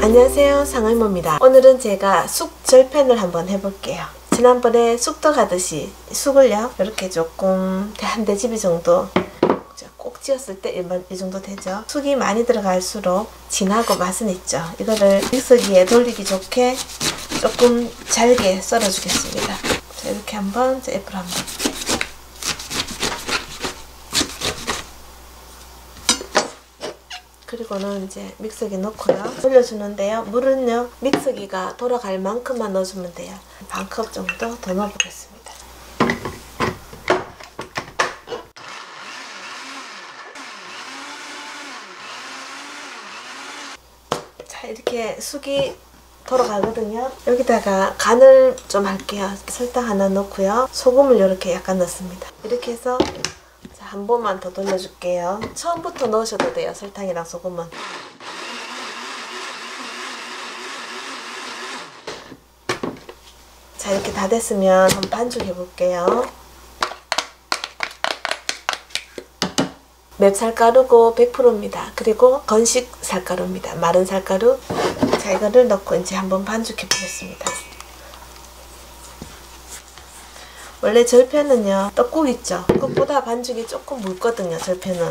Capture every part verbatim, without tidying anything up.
안녕하세요, 상의모입니다. 오늘은 제가 쑥 절편을 한번 해볼게요. 지난번에 쑥떡 하듯이 쑥을요 이렇게 조금 한 대집이 정도 꼭 찧었을 때 이 정도 되죠. 쑥이 많이 들어갈수록 진하고 맛은 있죠. 이거를 믹서기에 돌리기 좋게 조금 잘게 썰어 주겠습니다. 자, 이렇게 한번 F로 한번 그리고는 이제 믹서기 넣고요. 돌려주는데요. 물은요 믹서기가 돌아갈 만큼만 넣어주면 돼요. 반 컵 정도 더 넣어보겠습니다. 자, 이렇게 쑥이 돌아가거든요. 여기다가 간을 좀 할게요. 설탕 하나 넣고요. 소금을 이렇게 약간 넣습니다. 이렇게 해서 한 번만 더 돌려줄게요. 처음부터 넣으셔도 돼요. 설탕이랑 소금은. 자, 이렇게 다 됐으면 한번 반죽해 볼게요. 맵쌀가루고 백 퍼센트입니다. 그리고 건식 쌀가루입니다. 마른 쌀가루. 자, 이거를 넣고 이제 한번 반죽해 보겠습니다. 원래 절편은요 떡국 있죠. 그것보다 반죽이 조금 묽거든요. 절편은.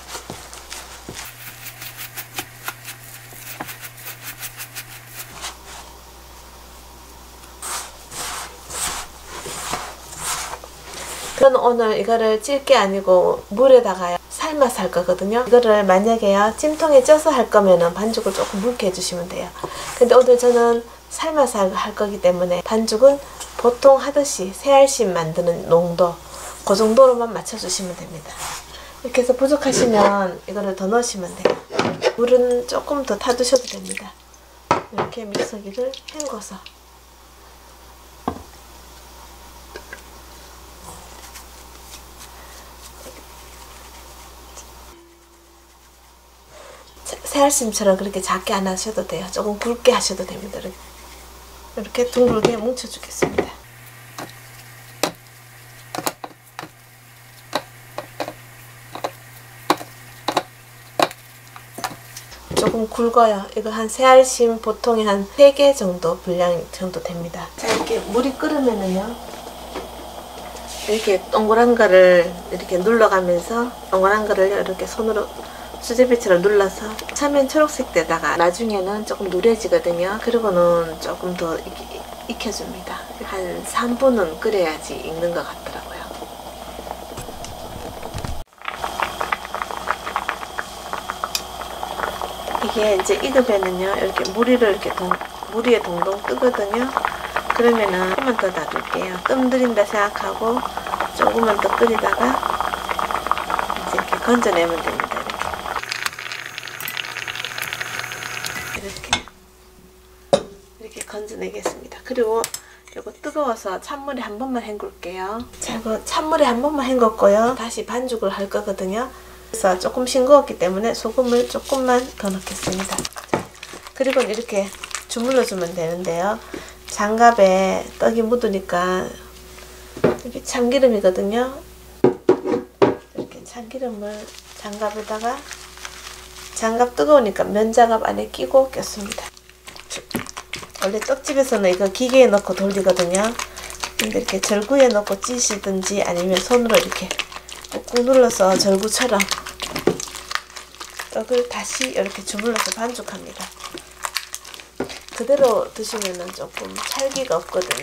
저는 오늘 이거를 찔 게 아니고 물에다가 삶아서 할 거거든요. 이거를 만약에요 찜통에 쪄서 할 거면은 반죽을 조금 묽게 해주시면 돼요. 근데 오늘 저는 삶아서 할 거기 때문에 반죽은 보통 하듯이 새알심 만드는 농도 그 정도로만 맞춰주시면 됩니다. 이렇게 해서 부족하시면 이거를 더 넣으시면 돼요. 물은 조금 더 타두셔도 됩니다. 이렇게 믹서기를 헹궈서 새알심처럼 그렇게 작게 안 하셔도 돼요. 조금 굵게 하셔도 됩니다. 이렇게. 이렇게 둥글게 뭉쳐주겠습니다. 조금 굵어요. 이거 한 새알심 보통에 한 세 개 정도 분량 정도 됩니다. 자, 이렇게 물이 끓으면은요 이렇게 동그란 거를 이렇게 눌러가면서 동그란 거를 이렇게 손으로 수제비처럼 눌러서 처음엔 초록색 때다가 나중에는 조금 누래지거든요. 그리고는 조금 더 익, 익혀줍니다. 한 삼 분은 끓여야지 익는 것 같더라고요. 이게 이제 익으면은요 이렇게 물 위를 이렇게 동, 물 위에 동동 뜨거든요. 그러면은 조금만 더 놔둘게요. 뜸 들인다 생각하고 조금만 더 끓이다가 이제 이렇게 건져내면 됩니다. 이렇게 이렇게 건져내겠습니다. 그리고 이거 뜨거워서 찬물에 한 번만 헹굴게요. 자, 이거 찬물에 한 번만 헹궜고요. 다시 반죽을 할 거거든요. 그래서 조금 싱거웠기 때문에 소금을 조금만 더 넣겠습니다. 그리고 이렇게 주물러 주면 되는데요. 장갑에 떡이 묻으니까 이게 참기름이거든요. 이렇게 참기름을 장갑에다가 장갑 뜨거우니까 면장갑 안에 끼고 꼈습니다. 원래 떡집에서는 이거 기계에 넣고 돌리거든요. 근데 이렇게 절구에 넣고 찌시든지 아니면 손으로 이렇게 꾹꾹 눌러서 절구처럼 떡을 다시 이렇게 주물러서 반죽합니다. 그대로 드시면은 조금 찰기가 없거든요.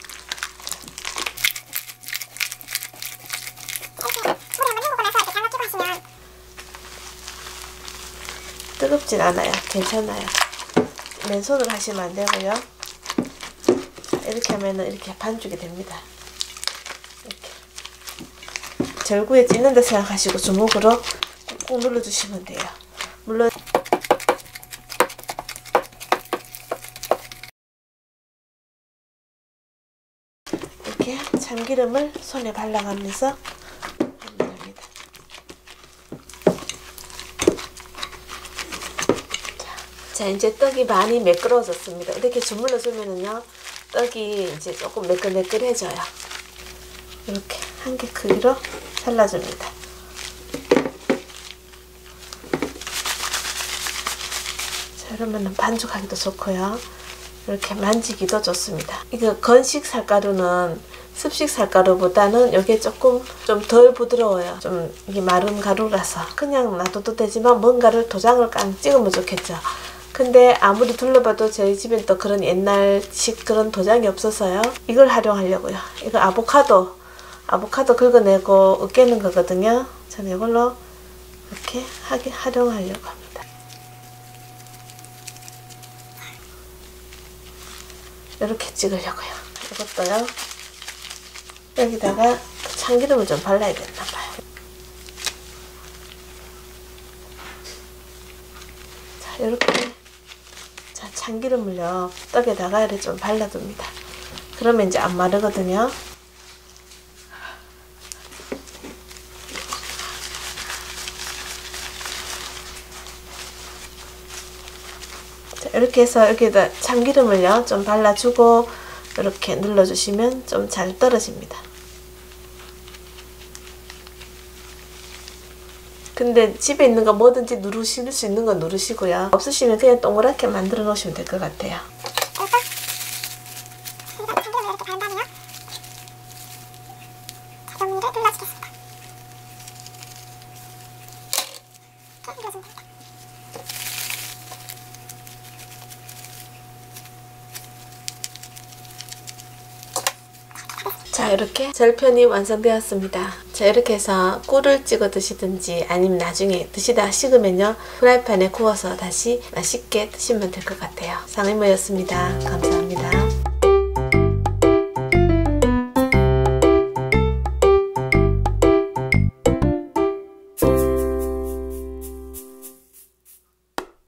뜨겁진 않아요. 괜찮아요. 맨손으로 하시면 안 되고요. 이렇게 하면은 이렇게 반죽이 됩니다. 이렇게 절구에 찢는다 생각하시고 주먹으로 꾹꾹 눌러주시면 돼요. 물론 이렇게 참기름을 손에 발라가면서 자, 이제 떡이 많이 매끄러워졌습니다. 이렇게 주물러 주면은요 떡이 이제 조금 매끌매끌해져요. 이렇게 한 개 크기로 잘라줍니다. 자, 그러면 반죽하기도 좋고요. 이렇게 만지기도 좋습니다. 이거 건식 쌀가루는 습식 쌀가루보다는 이게 조금 좀 덜 부드러워요. 좀 이게 마른 가루라서 그냥 놔둬도 되지만 뭔가를 도장을 깡 찍으면 좋겠죠. 근데 아무리 둘러봐도 저희 집엔 또 그런 옛날식 그런 도장이 없어서요. 이걸 활용하려고요. 이거 아보카도 아보카도 긁어내고 으깨는 거거든요. 저는 이걸로 이렇게 하게 활용하려고 합니다. 이렇게 찍으려고요. 이것도요. 여기다가 참기름을 좀 발라야 됐나봐요. 자, 이렇게 자 참기름을요 떡에다가 이렇게 좀 발라둡니다. 그러면 이제 안 마르거든요. 자, 이렇게 해서 여기다 참기름을요 좀 발라주고 이렇게 눌러주시면 좀 잘 떨어집니다. 근데 집에 있는 거 뭐든지 누르실 수 있는 건 누르시고요. 없으시면 그냥 동그랗게 만들어 놓으시면 될 것 같아요. 자, 이렇게 절편이 완성되었습니다. 자, 이렇게 해서 꿀을 찍어 드시든지 아니면 나중에 드시다 식으면요 프라이팬에 구워서 다시 맛있게 드시면 될 것 같아요. 상의모였습니다. 감사합니다.